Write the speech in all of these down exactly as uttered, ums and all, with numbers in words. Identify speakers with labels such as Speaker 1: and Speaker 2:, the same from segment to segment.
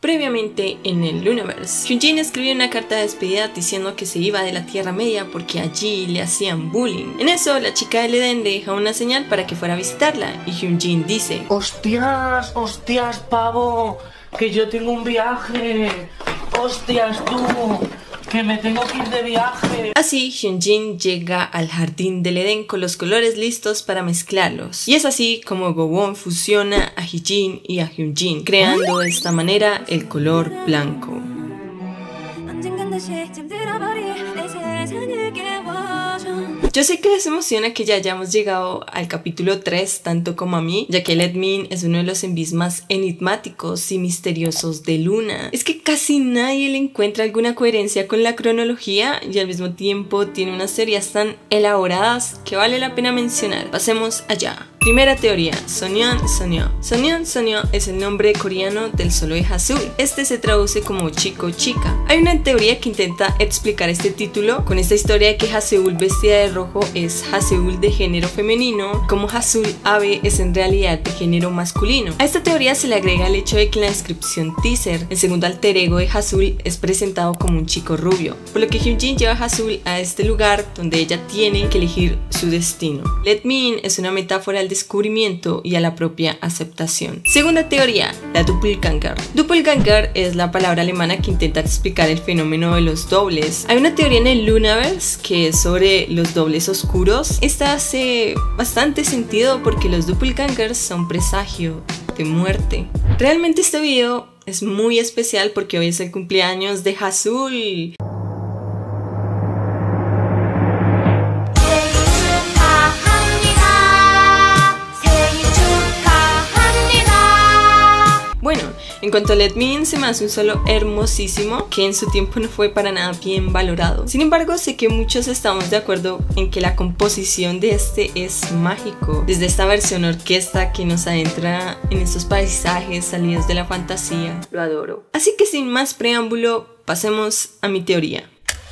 Speaker 1: Previamente en el Luniverse, Hyunjin escribió una carta de despedida diciendo que se iba de la Tierra Media porque allí le hacían bullying. En eso, la chica del Edén le deja una señal para que fuera a visitarla y Hyunjin dice:
Speaker 2: ¡Hostias, hostias, pavo! ¡Que yo tengo un viaje! ¡Hostias, tú! ¡Que me tengo que ir de viaje!
Speaker 1: Así, Hyunjin llega al jardín del Edén con los colores listos para mezclarlos. Y es así como Gowon fusiona a Hee-jin y a Hyunjin, creando de esta manera el color blanco. Yo sé que les emociona que ya hayamos llegado al capítulo tres, tanto como a mí, ya que Let Min es uno de los envis más enigmáticos y misteriosos de Luna. Es que casi nadie le encuentra alguna coherencia con la cronología y al mismo tiempo tiene unas teorías tan elaboradas que vale la pena mencionar. Pasemos allá. Primera teoría, Sonyeon Sonyo. Sonyeon Sonyo es el nombre coreano del solo de Haseul. Este se traduce como chico chica. Hay una teoría que intenta explicar este título con esta historia de que Haseul vestida de rojo es Haseul de género femenino, como Haseul ave es en realidad de género masculino. A esta teoría se le agrega el hecho de que en la descripción teaser, el segundo alter ego de Haseul es presentado como un chico rubio, por lo que Hyunjin lleva a Haseul a este lugar donde ella tiene que elegir su destino. Let Min es una metáfora al descubrimiento y a la propia aceptación. Segunda teoría, la Doppelganger. Doppelganger es la palabra alemana que intenta explicar el fenómeno de los dobles. Hay una teoría en el Luniverse que es sobre los dobles oscuros. Esta hace bastante sentido porque los Doppelgangers son presagio de muerte. Realmente este video es muy especial porque hoy es el cumpleaños de Haseul. Bueno, en cuanto a Let Min, se me hace un solo hermosísimo que en su tiempo no fue para nada bien valorado. Sin embargo, sé que muchos estamos de acuerdo en que la composición de este es mágico. Desde esta versión orquesta que nos adentra en estos paisajes salidos de la fantasía. Lo adoro. Así que sin más preámbulo, pasemos a mi teoría.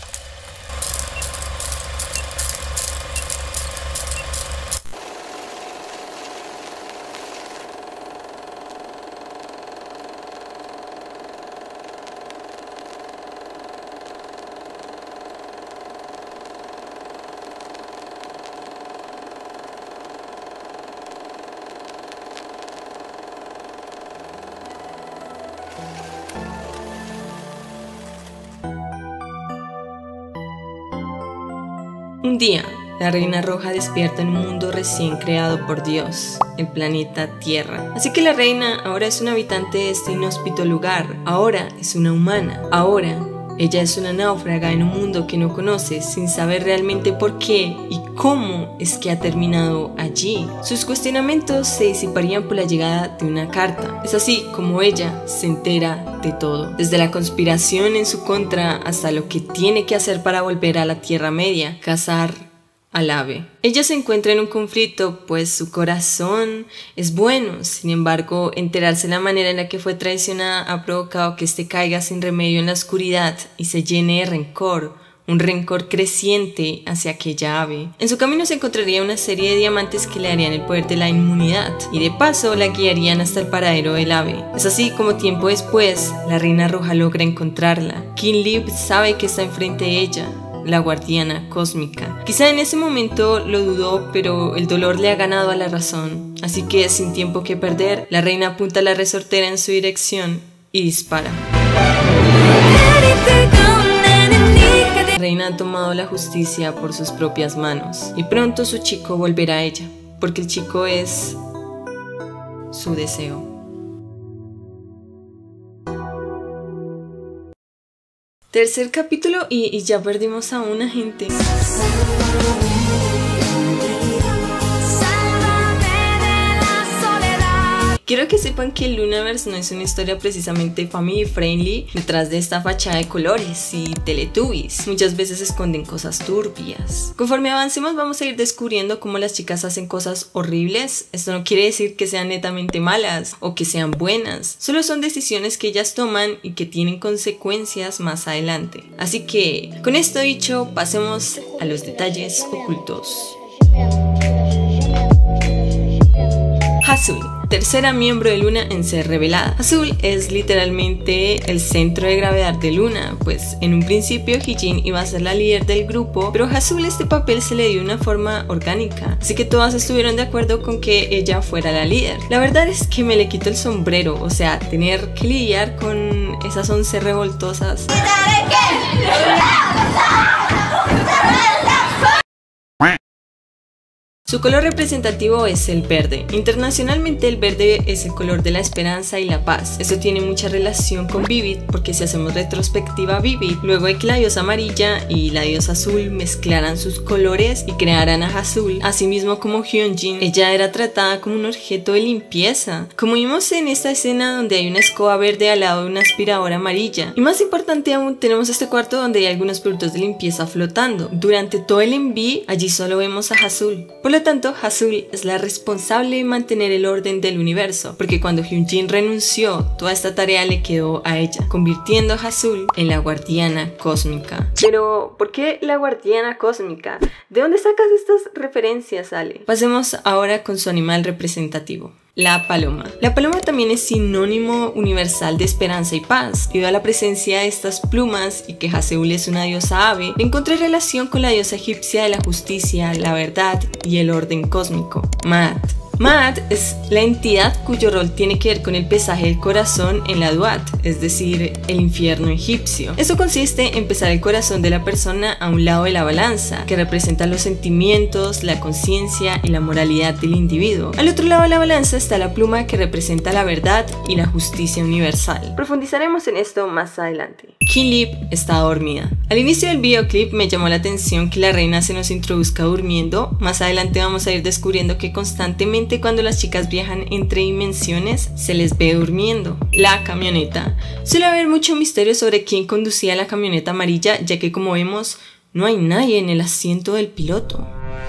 Speaker 1: Un día, la Reina Roja despierta en un mundo recién creado por Dios, el planeta Tierra. Así que la reina ahora es una habitante de este inhóspito lugar, ahora es una humana, ahora ella es una náufraga en un mundo que no conoce, sin saber realmente por qué y cómo es que ha terminado allí. Sus cuestionamientos se disiparían por la llegada de una carta. Es así como ella se entera de todo, desde la conspiración en su contra hasta lo que tiene que hacer para volver a la Tierra Media, cazar al ave. Ella se encuentra en un conflicto, pues su corazón es bueno, sin embargo, enterarse de la manera en la que fue traicionada ha provocado que éste caiga sin remedio en la oscuridad y se llene de rencor, un rencor creciente hacia aquella ave. En su camino se encontraría una serie de diamantes que le darían el poder de la inmunidad y de paso la guiarían hasta el paradero del ave. Es así como tiempo después, la Reina Roja logra encontrarla. King Lip sabe que está enfrente de ella, la guardiana cósmica. Quizá en ese momento lo dudó, pero el dolor le ha ganado a la razón. Así que sin tiempo que perder, la reina apunta la resortera en su dirección y dispara. La reina ha tomado la justicia por sus propias manos y pronto su chico volverá a ella, porque el chico es su deseo. Tercer capítulo y, y ya perdimos a una gente. Quiero que sepan que el Luniverse no es una historia precisamente family friendly. Detrás de esta fachada de colores y teletubbies muchas veces se esconden cosas turbias. Conforme avancemos vamos a ir descubriendo cómo las chicas hacen cosas horribles. Esto no quiere decir que sean netamente malas o que sean buenas, solo son decisiones que ellas toman y que tienen consecuencias más adelante. Así que con esto dicho, pasemos a los detalles ocultos. Haseul, tercera miembro de Luna en ser revelada. Azul es literalmente el centro de gravedad de Luna, pues en un principio Hyejin iba a ser la líder del grupo, pero a Azul este papel se le dio de una forma orgánica, así que todas estuvieron de acuerdo con que ella fuera la líder. La verdad es que me le quito el sombrero, o sea, tener que lidiar con esas once revoltosas. Su color representativo es el verde. Internacionalmente el verde es el color de la esperanza y la paz. Esto tiene mucha relación con Vivid, porque si hacemos retrospectiva a Vivid, luego de que la diosa amarilla y la diosa azul mezclaran sus colores y crearan a Azul, asimismo como Hyunjin, ella era tratada como un objeto de limpieza, como vimos en esta escena donde hay una escoba verde al lado de una aspiradora amarilla. Y más importante aún, tenemos este cuarto donde hay algunos productos de limpieza flotando. Durante todo el M V, allí solo vemos a Azul. Por lo tanto, Azul es la responsable de mantener el orden del universo, porque cuando Hyunjin renunció, toda esta tarea le quedó a ella, convirtiendo a Azul en la guardiana cósmica. Pero, ¿por qué la guardiana cósmica? ¿De dónde sacas estas referencias, Ale? Pasemos ahora con su animal representativo. La paloma. La paloma también es sinónimo universal de esperanza y paz. Debido a la presencia de estas plumas y que Haseul es una diosa ave, encontré relación con la diosa egipcia de la justicia, la verdad y el orden cósmico, Maat. Maat es la entidad cuyo rol tiene que ver con el pesaje del corazón en la Duat, es decir, el infierno egipcio. Esto consiste en pesar el corazón de la persona a un lado de la balanza, que representa los sentimientos, la conciencia y la moralidad del individuo. Al otro lado de la balanza está la pluma, que representa la verdad y la justicia universal. Profundizaremos en esto más adelante. Kinlip está dormida. Al inicio del videoclip me llamó la atención que la reina se nos introduzca durmiendo. Más adelante vamos a ir descubriendo que constantemente cuando las chicas viajan entre dimensiones se les ve durmiendo. La camioneta. Suele haber mucho misterio sobre quién conducía la camioneta amarilla, ya que como vemos no hay nadie en el asiento del piloto.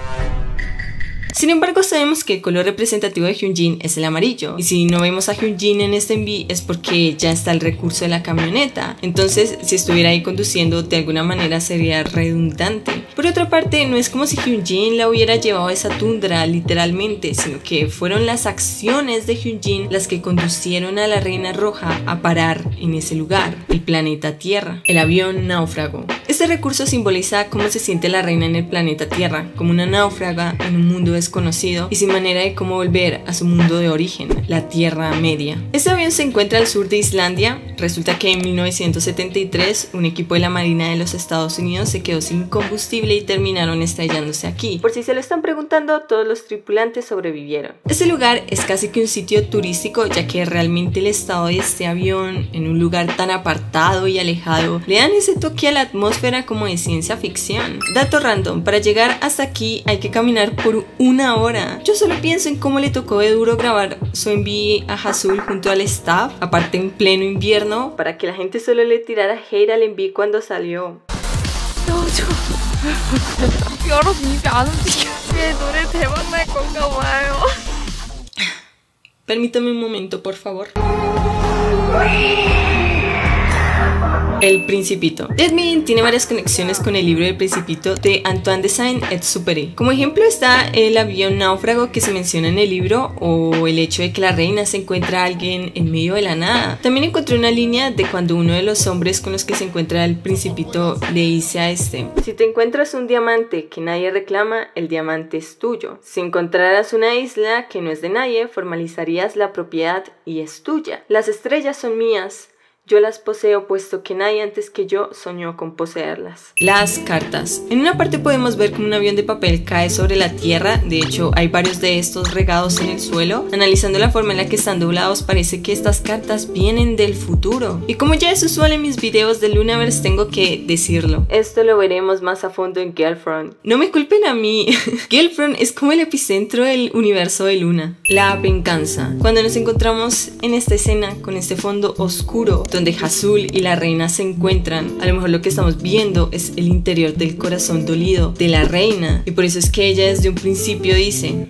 Speaker 1: Sin embargo, sabemos que el color representativo de Hyunjin es el amarillo, y si no vemos a Hyunjin en este M V es porque ya está el recurso de la camioneta. Entonces, si estuviera ahí conduciendo, de alguna manera sería redundante. Por otra parte, no es como si Hyunjin la hubiera llevado a esa tundra literalmente, sino que fueron las acciones de Hyunjin las que conducieron a la Reina Roja a parar en ese lugar, el planeta Tierra, el avión náufrago. Este recurso simboliza cómo se siente la reina en el planeta Tierra, como una náufraga en un mundo desconocido y sin manera de cómo volver a su mundo de origen, la Tierra Media. Este avión se encuentra al sur de Islandia. Resulta que en mil novecientos setenta y tres un equipo de la Marina de los Estados Unidos se quedó sin combustible y terminaron estrellándose aquí. Por si se lo están preguntando, todos los tripulantes sobrevivieron. Este lugar es casi que un sitio turístico, ya que realmente el estado de este avión en un lugar tan apartado y alejado le dan ese toque a la atmósfera como de ciencia ficción. Dato random, para llegar hasta aquí hay que caminar por una hora. Yo solo pienso en cómo le tocó de duro grabar su M V a Azul junto al staff, aparte en pleno invierno, para que la gente solo le tirara hate al M V cuando salió. Permítame un momento, por favor. El Principito. Edmund tiene varias conexiones con el libro del Principito de Antoine de Saint-Exupéry. Como ejemplo está el avión náufrago que se menciona en el libro, o el hecho de que la reina se encuentra a alguien en medio de la nada. También encontré una línea de cuando uno de los hombres con los que se encuentra el Principito le dice a este: si te encuentras un diamante que nadie reclama, el diamante es tuyo. Si encontraras una isla que no es de nadie, formalizarías la propiedad y es tuya. Las estrellas son mías. Yo las poseo puesto que nadie antes que yo soñó con poseerlas. Las cartas. En una parte podemos ver como un avión de papel cae sobre la tierra. De hecho, hay varios de estos regados en el suelo. Analizando la forma en la que están doblados, parece que estas cartas vienen del futuro. Y como ya es usual en mis videos de Lunaverse, tengo que decirlo. Esto lo veremos más a fondo en Girlfriend. No me culpen a mí. Girlfriend es como el epicentro del universo de Luna. La venganza. Cuando nos encontramos en esta escena con este fondo oscuro, donde Azul y la reina se encuentran, a lo mejor lo que estamos viendo es el interior del corazón dolido de la reina, y por eso es que ella desde un principio dice: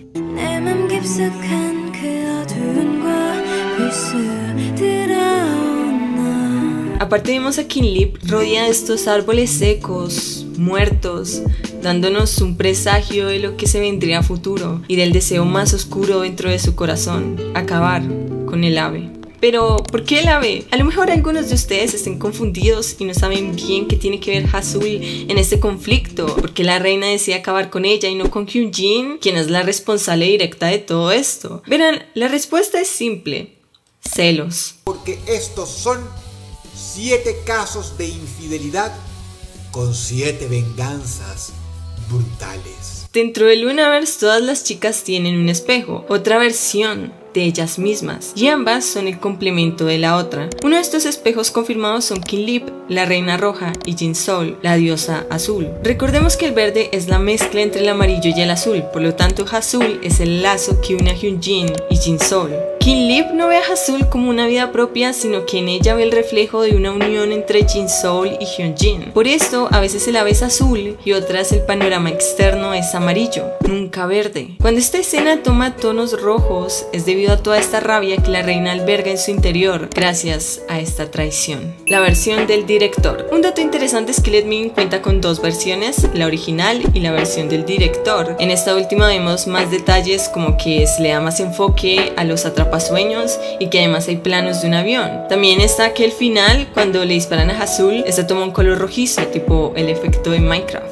Speaker 1: aparte vemos a Kinlip rodeada de estos árboles secos, muertos, dándonos un presagio de lo que se vendría a futuro y del deseo más oscuro dentro de su corazón, acabar con el ave. Pero, ¿por qué el ave? A lo mejor algunos de ustedes estén confundidos y no saben bien qué tiene que ver Hasul en este conflicto, porque la reina decide acabar con ella y no con Hyunjin, quien es la responsable directa de todo esto. Verán, la respuesta es simple: celos.
Speaker 3: Porque estos son siete casos de infidelidad con siete venganzas brutales.
Speaker 1: Dentro del Lunaverse todas las chicas tienen un espejo, otra versión de ellas mismas, y ambas son el complemento de la otra. Uno de estos espejos confirmados son Kinlip, la reina roja, y Jin-Soul, la diosa azul. Recordemos que el verde es la mezcla entre el amarillo y el azul, por lo tanto Hasul es el lazo que une a Hyunjin y Jin-Soul. Kinlip no ve a Hasul como una vida propia, sino que en ella ve el reflejo de una unión entre Jin-Soul y Hyunjin. Por esto, a veces el ave es azul y otras el panorama externo es amarillo, nunca verde. Cuando esta escena toma tonos rojos, es debido a toda esta rabia que la reina alberga en su interior gracias a esta traición. La versión del director. Un dato interesante es que Let Me In cuenta con dos versiones, la original y la versión del director. En esta última vemos más detalles, como que se le da más enfoque a los atrapasueños y que además hay planos de un avión. También está que el final, cuando le disparan a Hasul, esta toma un color rojizo, tipo el efecto de Minecraft.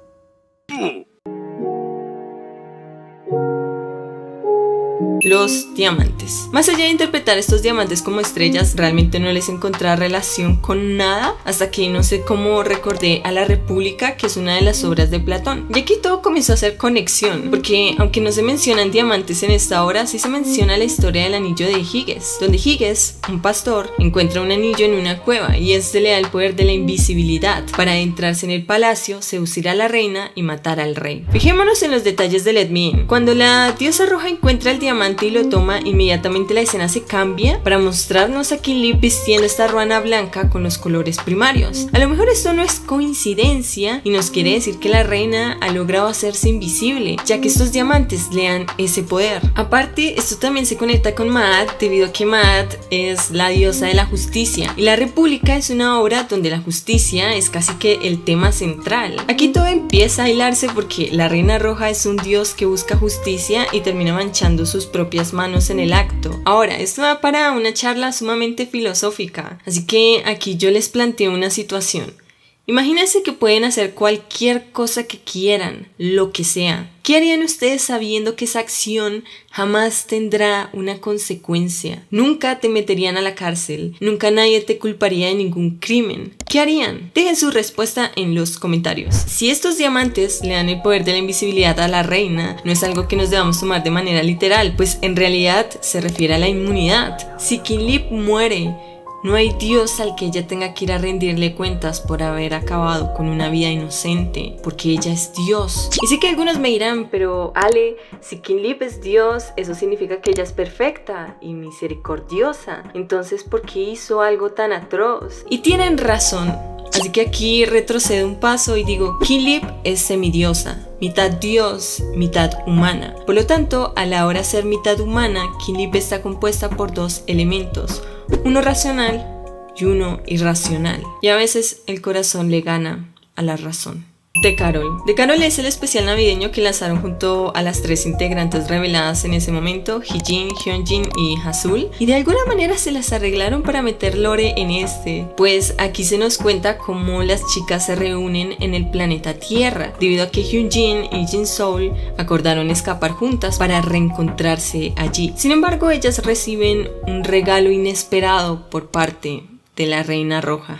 Speaker 1: Los diamantes. Más allá de interpretar estos diamantes como estrellas, realmente no les encontré relación con nada hasta que no sé cómo recordé a La República, que es una de las obras de Platón. Y aquí todo comenzó a hacer conexión, porque aunque no se mencionan diamantes en esta obra, sí se menciona la historia del anillo de Giges, donde Giges, un pastor, encuentra un anillo en una cueva y este le da el poder de la invisibilidad para adentrarse en el palacio, seducir a la reina y matar al rey. Fijémonos en los detalles de Let Me In. Cuando la diosa roja encuentra el diamante y lo toma, inmediatamente la escena se cambia para mostrarnos a Kinlip vistiendo esta ruana blanca con los colores primarios. A lo mejor esto no es coincidencia y nos quiere decir que la reina ha logrado hacerse invisible, ya que estos diamantes le dan ese poder. Aparte, esto también se conecta con Maat, debido a que Maat es la diosa de la justicia y La República es una obra donde la justicia es casi que el tema central. Aquí todo empieza a hilarse porque la reina roja es un dios que busca justicia y termina manchando sus propias manos en el acto. Ahora, esto va para una charla sumamente filosófica, así que aquí yo les planteo una situación. Imagínense que pueden hacer cualquier cosa que quieran, lo que sea. ¿Qué harían ustedes sabiendo que esa acción jamás tendrá una consecuencia? Nunca te meterían a la cárcel, nunca nadie te culparía de ningún crimen. ¿Qué harían? Dejen su respuesta en los comentarios. Si estos diamantes le dan el poder de la invisibilidad a la reina, no es algo que nos debamos tomar de manera literal, pues en realidad se refiere a la inmunidad. Si Kinlip muere, no hay Dios al que ella tenga que ir a rendirle cuentas por haber acabado con una vida inocente, porque ella es Dios. Y sé que algunos me dirán, pero Ale, si Kinlip es Dios, eso significa que ella es perfecta y misericordiosa. Entonces, ¿por qué hizo algo tan atroz? Y tienen razón. Así que aquí retrocedo un paso y digo, Kinlip es semidiosa, mitad dios, mitad humana. Por lo tanto, a la hora de ser mitad humana, Kinlip está compuesta por dos elementos, uno racional y uno irracional. Y a veces el corazón le gana a la razón. The Carol. The Carol es el especial navideño que lanzaron junto a las tres integrantes reveladas en ese momento, Heejin, Hyunjin y Hasul, y de alguna manera se las arreglaron para meter lore en este, pues aquí se nos cuenta cómo las chicas se reúnen en el planeta Tierra, debido a que Hyunjin y Jin-Soul acordaron escapar juntas para reencontrarse allí. Sin embargo, ellas reciben un regalo inesperado por parte de la Reina Roja.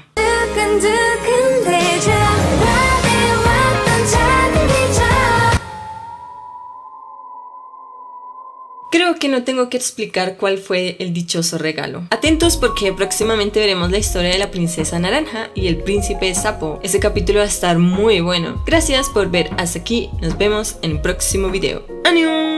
Speaker 1: Creo que no tengo que explicar cuál fue el dichoso regalo. Atentos porque próximamente veremos la historia de la princesa naranja y el príncipe sapo. Ese capítulo va a estar muy bueno. Gracias por ver hasta aquí. Nos vemos en el próximo video. ¡Annyeong!